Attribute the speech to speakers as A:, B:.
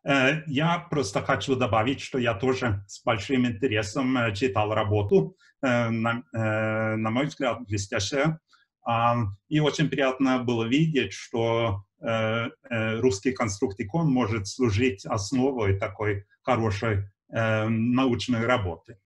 A: Я просто хочу добавить, что я тоже с большим интересом читал работу, на мой взгляд, блестящая. И очень приятно было видеть, что русский конструктикон может служить основой такой хорошей научной работы.